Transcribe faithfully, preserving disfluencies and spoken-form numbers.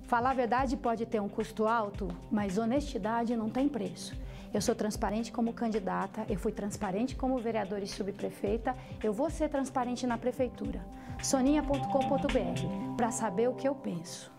Falar a verdade pode ter um custo alto, mas honestidade não tem preço. Eu sou transparente como candidata, eu fui transparente como vereadora e subprefeita, eu vou ser transparente na prefeitura. soninha ponto com ponto br, para saber o que eu penso.